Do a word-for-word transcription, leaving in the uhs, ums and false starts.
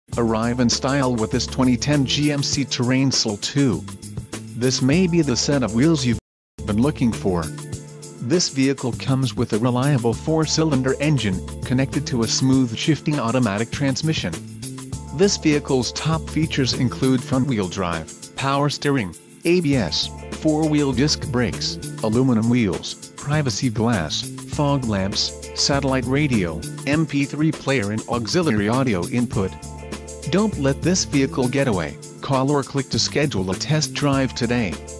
Arrive in style with this twenty ten G M C Terrain S L E two. This may be the set of wheels you've been looking for. This vehicle comes with a reliable four-cylinder engine, connected to a smooth shifting automatic transmission. This vehicle's top features include front-wheel drive, power steering, A B S, four-wheel disc brakes, aluminum wheels, privacy glass, fog lamps, satellite radio, M P three player and auxiliary audio input. Don't let this vehicle get away. Call or click to schedule a test drive today.